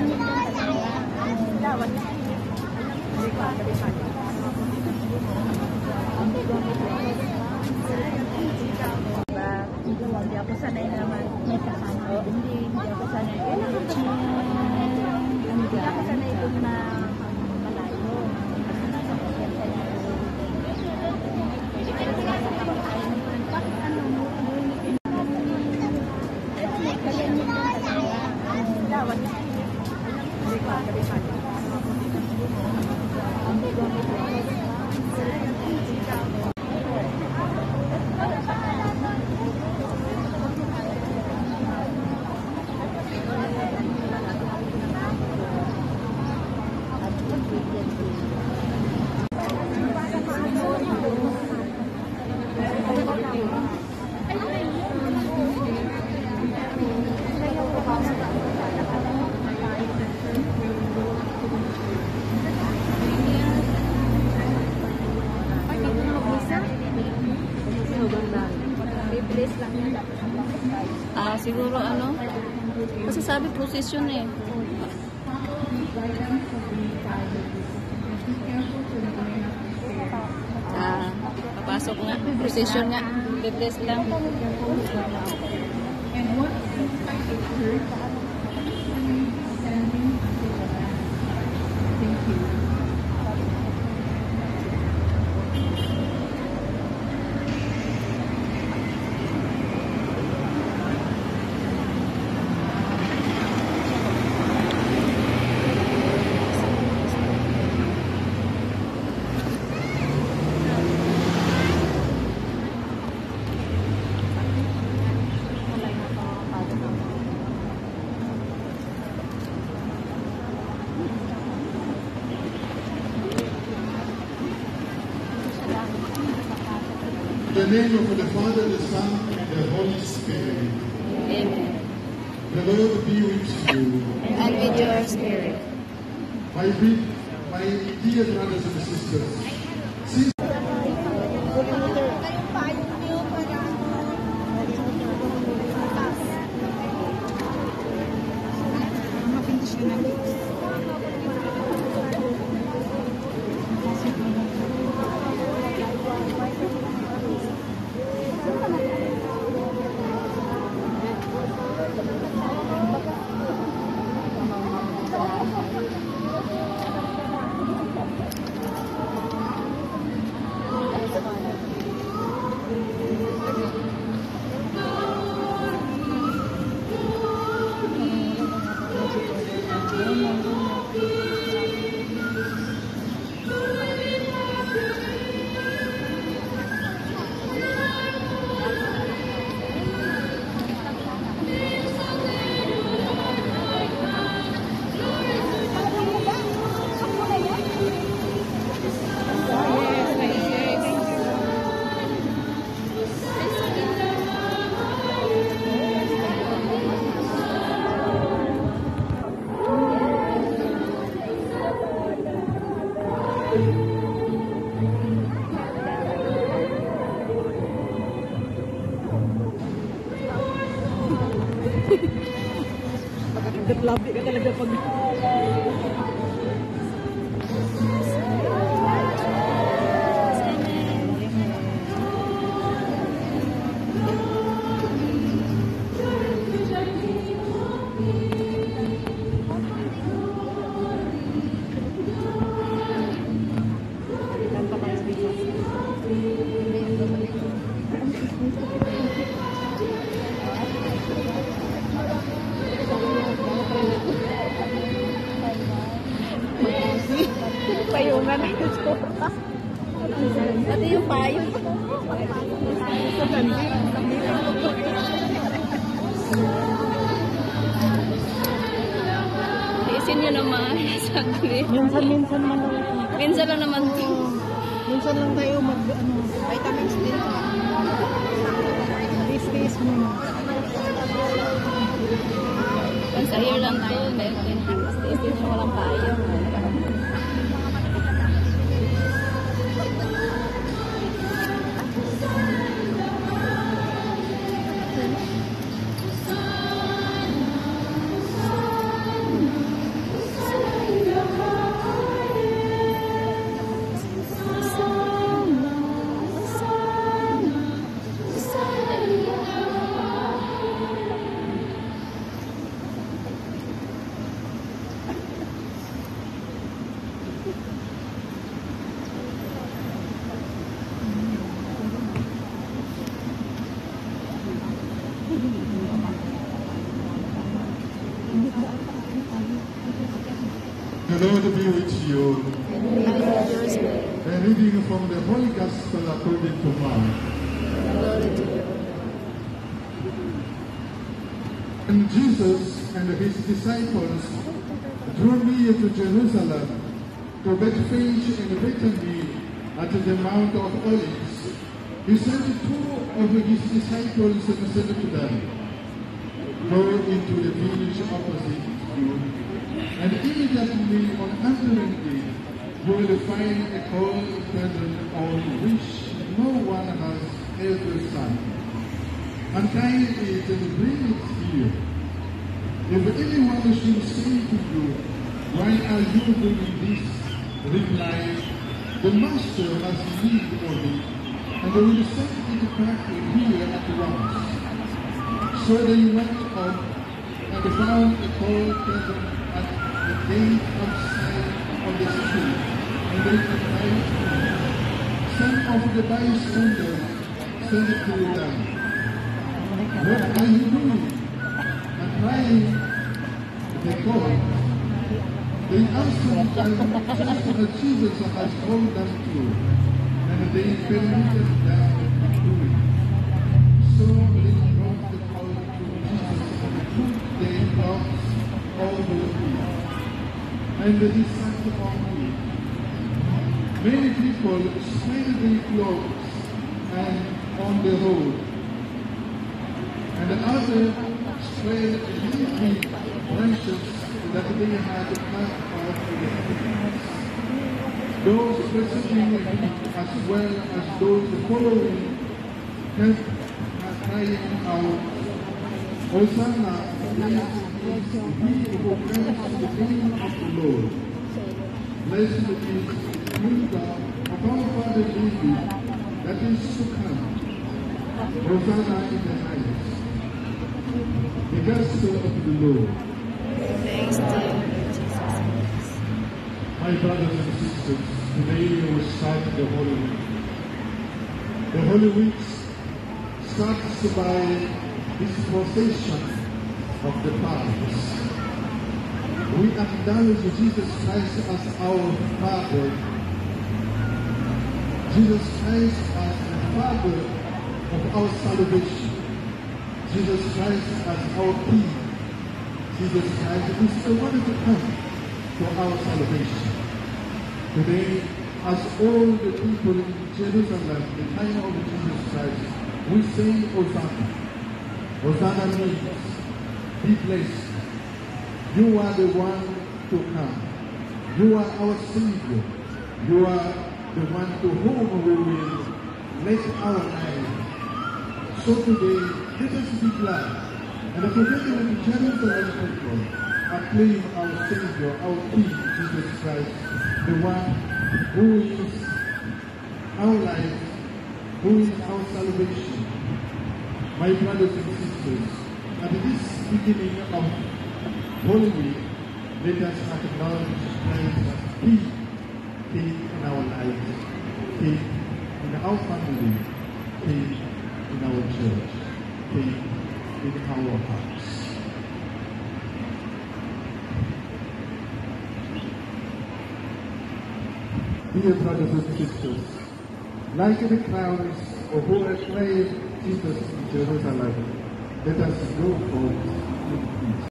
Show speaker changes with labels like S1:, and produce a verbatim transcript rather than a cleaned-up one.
S1: Hindi ako sanay naman. May kasama. Hindi, hindi ako sanay. Hindi ako sanay kung na malayo. Bakit ano mo? Kaya niyo lang talaga. Dawat. Hindi pa, hindi pa.
S2: Ah, siguro ano? Kasi sabi position eh. Ah, papasok nga. Position nga. Bibles lang.
S3: In the name of the Father, the Son, and the Holy Spirit.
S2: Amen.
S3: The Lord be with you.
S2: And with your spirit.
S3: My, my dear brothers and sisters, since
S1: Labi ka talaga pag payungan ito. Pati yung payong. Sa bandi.
S2: Isin nyo naman.
S1: Minsan-minsan man lang.
S2: Minsan lang naman to.
S1: Minsan lang tayo mag, ano, vitamins din. This mo.
S2: Once a year lang tayo. Dahil isin nyo walang payong.
S3: The Lord be with you. A reading from the Holy Gospel according to Mark. And Jesus and his disciples drew near to Jerusalem, to Bethphage and Bethany at the Mount of Olives. He sent two of his disciples and said to them, "Go into the village opposite you, and immediately on entering it, you will find a colt tethered on which no one has ever sat. Untie it and bring it here. If anyone should say to you, 'Why are you doing this?' reply, 'The master has need of it, and they will send it back here at once.' So they went up and found a colt tethered at the gate outside of the street, and they untied it. Some of the bystanders said to them, 'What are you doing?' And crying the colt, they answered them just as Jesus had told them to, and they permitted them to do it. So they brought the colt to Jesus and put their cloths over it, and they sat on it. Many people spread their clothes and on the road, and others spread leafy branches that they had cut off the trees. Those preceding him, as well as those following, kept crying out, "Hosanna, blessed is he who comes in the name of the Lord. Blessed is the kingdom of our Father David that is to come. Hosanna in the highest." The Gospel of the Lord.
S2: Thanks to you, Jesus.
S3: My brothers and sisters, today we start the Holy Week. The Holy Week starts by this procession of the fathers. We acknowledge Jesus Christ as our Father. Jesus Christ as the Father of our salvation. Jesus Christ as our King. Jesus Christ is the one to come for our salvation. Today, as all the people in Jerusalem, the time of Jesus Christ, we sing Hosanna. Hosanna means, be blessed. You are the one to come. You are our Savior. You are the one to whom we will let our life. So today, let us be glad. And together with Jerusalem people, acclaim our Savior, our King, Jesus Christ, the one who is our life, who is our salvation. My brothers and sisters, at this beginning of Holy Week, let us acknowledge Christ as King, King in our lives, King in our family, King in our church, King in our hearts. Dear brothers and sisters, like the crowns who acclaimed Jesus in Jerusalem, let us go forth in peace.